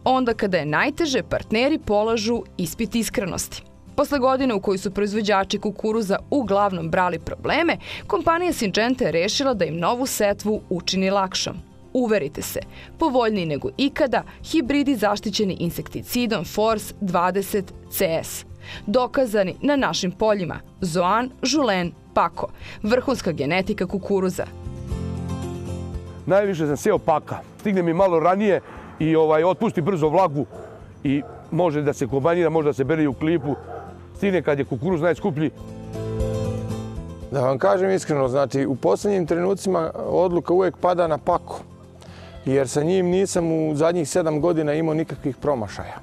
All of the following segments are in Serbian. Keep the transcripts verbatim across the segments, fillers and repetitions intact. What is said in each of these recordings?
onda kada je najteže, partneri polažu ispit iskrenosti. Posle godine u kojoj su proizvođači kukuruza uglavnom brali probleme, kompanija Syngenta je rešila da im novu setvu učini lakšom. Uverite se, povoljniji nego ikada, hibridi zaštićeni insekticidom Force dvadeset C S. Dokazani na našim poljima Zoan, Žulen, Pako, vrhunska genetika kukuruza. Najviše sam seo Paka. Stigne mi malo ranije i ovaj, otpusti brzo vlagu i može da se kombanira, može da se bere i u klipu. Stigne kad je kukuruz najskuplji. Da vam kažem iskreno, znači u posljednjim trenucima odluka uvijek pada na Pako. Jer sa njim nisam u zadnjih sedam godina imao nikakvih promašaja.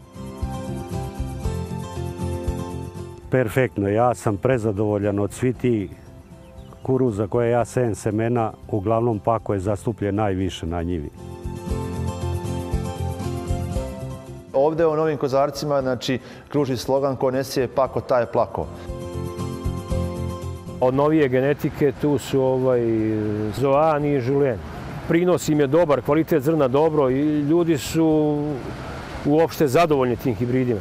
Perfektno, ja sam prezadovoljan od svih tih kukuruza koje ja sejem semena, uglavnom Pako je zastupljen najviše na njivi. Ovde u Novim Kozarcima, znači, kruži slogan ko ne sije Pako, taj je plako. Od novije genetike tu su ovaj, Zoan i Žulen. Prinos im je dobar, kvalitet zrna dobro i ljudi su uopšte zadovoljni tim hibridima.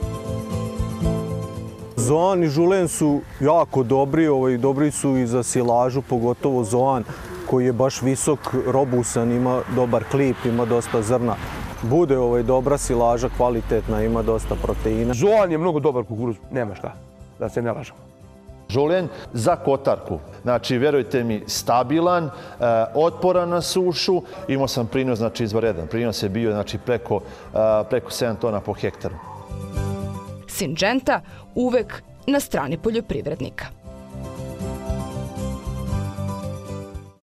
Zoan i Žulen su jako dobri, ovaj, dobri su i za silažu, pogotovo Zoan koji je baš visok, robusan, ima dobar klip, ima dosta zrna. Bude ovaj, dobra silaža, kvalitetna, ima dosta proteina. Zoan je mnogo dobar kukuruz, nema šta, da se ne lažemo. Žulen za kotarku. Znači, verujte mi, stabilan, otporan na sušu. Imao sam prinos, znači, izvanredan. Prinos je bio, znači, preko, preko sedam tona po hektaru. Syngenta uvek na strani poljoprivrednika.